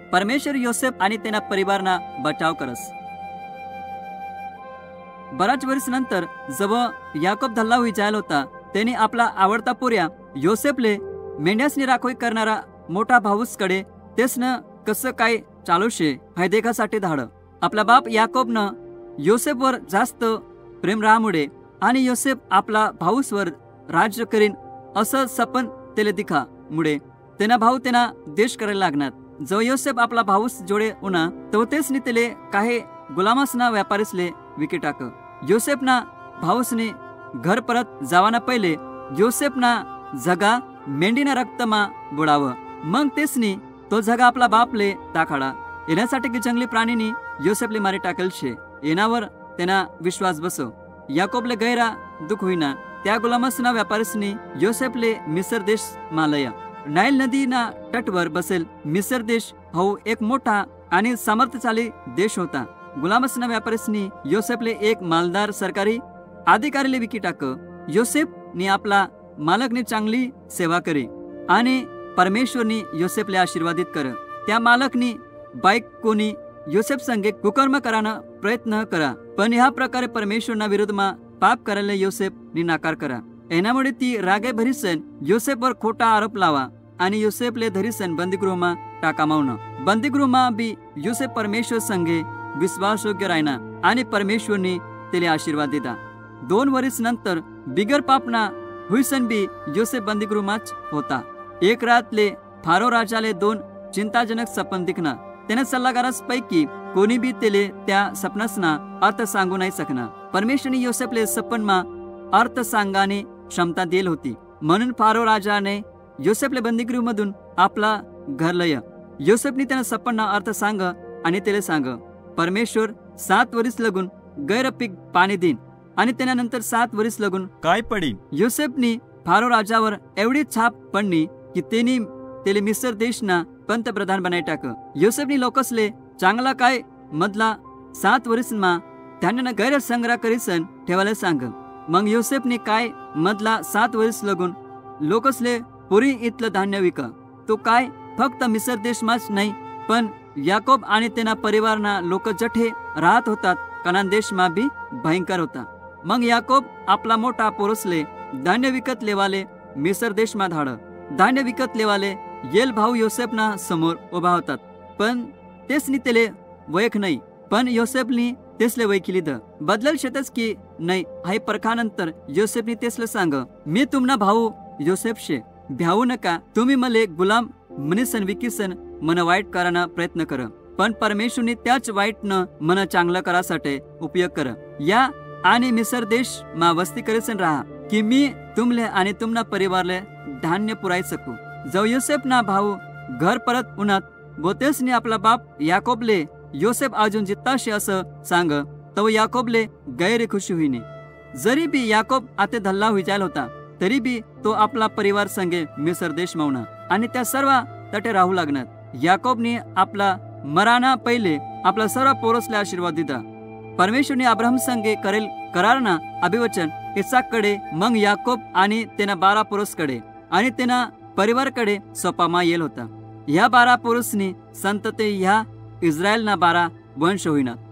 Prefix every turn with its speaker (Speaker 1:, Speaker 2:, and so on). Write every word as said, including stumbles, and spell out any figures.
Speaker 1: परमेश्वर योसेफ आणि तेना परिवारना बचाव करस। बराच वर्ष नंतर जब याकोब धल्ला होई जायला होता, त्यांनी आपला आवडता पोर्या योसेफले मेंढ्यासनी राखोई करणारा मोठा भाऊसकडे तेसनं कसं काय चालू शे हे देखासाठी धाड। आपला बाप याकोबनं योसेफवर जास्त प्रेम राहामुळे आणि योसेफ आपला भाऊसवर राज्य करीन असं सपन तेले दिखा मुळे तेना भाऊ तेना देश करायला लागणार। जो योसेफ आपला भाऊस जोडे उना तो तेसनी तेले काही गुलामासना व्यापारीसले विकी टाक। योसेफना भाऊसने घर परत जावाना पहिले योसेफना जगा मेंढीना रक्तमा बुडावं, मग तेसनी तो जगा आपला बापले टाकाडा। येण्यासाठी की जंगली प्राणीनी योसेफले मारी टाकेल शे, येनावर तेना विश्वास बसो। याकोबले गैरा दुख होईना, त्या गुलामासना व्यापारीसनी योसेफले मिसर देश मालय। नाईल नदीना तटवर बसेल मिसर देश हो एक मोठा आणि सामर्थ्यशाली देश होता। गुलामासना व्यापारीसनी योसेफले एक मालदार सरकारी अधिकारीले विकी टाक। योसेफनी आपला मालकने चांगली सेवा करी आणि परमेश्वरनी योसेफले आशीर्वादित कर। त्या मालकनी बाईक कोणी योसेफ संगे कुकर्म कराना प्रयत्न करा, पण ह्या प्रकारे परमेश्वरना विरुद्धमा पाप करायला योसेफनी नाकार करा। एनामुळे ती रागे भरीसन योसेफवर खोटा आरोप लावा आणि योसेफले धरीसन बंदीगृहमा टाकामावण। बंदीगृहमा बी योसेफ परमेश्वर संगे विश्वासयोग्य राहिना आणि परमेश्वरनी तेले आशीर्वाद दिला। दोन वर्ष नंतर बिगर पापना हुईसन बी योसेफ बंदीगृहमाच होता। एक रातले फारो राजाले दोन चिंताजनक सपन दिखना। त्याने सल्लागारास पैकी कोणी बी तेले त्या सपनासना अर्थ सांगू नाही सकना। परमेश्वरने योसेफले सपनमा अर्थ सांगाने क्षमता दिली होती, म्हणून फारो राजाने योसेफले बंदीगृह मधून आपला घर लय। योसेफनी त्याने सपना अर्थ सांग आणि तेले सांग, परमेश्वर सात वर्ष लगून गैर पीक पाणी देईन आणि त्यानंतर सात वर्ष लगून
Speaker 2: काय पडीन।
Speaker 1: योसेफनी फारो राजावर एवढी छाप पडली की त्यांनी तेले मिसर देशना पंतप्रधान बनाई टाक। योसेफनी लोकसले चांगला काय मधला सात वर्षमा त्यांना गैर संग्रह करीसन ठेवायला सांग। मग योसेफनी काय मधला सात वर्ष लगून लोकसले पुरी इतलं धान्य विक। तो काय फक्त मिसर देशमाच नाही, पण याकोब आणि तेना परिवारना लोक जठे राहत होतात कनान देशमा बी भयंकर होता। मग याकोब आपला मोठा पोरसले धान्य विकत लेवाले मिसर देशमा धाड। धान्य विकत लेवाले येल भाऊ योसेफना समोर उभा होतात, पण तेसनी तेले वयख नाही, पण योसेफनी तेसले वैकिली द बदलल शेतच की नाही हाय परखानंतर योसेफनी तेसले सांग, मी तुमना भाऊ योसेफ शे, भ्यावू नका। तुम्ही मले गुलाम मनीसन विकीसन मन वाईट कराना प्रयत्न कर, पण परमेश्वरनी त्याच वाईट न मन चांगलं करासाठी उपयोग कर। या आणि मिसर देश मा वस्ती करीसन राहा की मी तुमले आणि तुमना परिवारले धान्य पुराई सकू। जो योसेफ ना भाऊ घर परत उन्हात बोतेसनी आपला बाप याकोबले योसेफ अजून जित्ताशे असं सांग, तो याकोबले गैर खुशी होईने। जरी बी याकोब आते धल्ला होई जायला होता, तरी बी तो आपला परिवार संगे मिसर देश मावना आणि त्या सर्व तटे राहू लागणार। याकोबने आपला मराना पहिले आपला सर्व पोरसले आशीर्वाद दिला। परमेश्वरने अब्राहम संगे करेल करारना अभिवचन इसाककडे, मग याकोब आणि तेना बारा पोरसकडे आणि तेना परिवारकडे सोपामा येल होता। ह्या बारा पोरसनी संतते ह्या इस्रायलना बारा वंश होईना।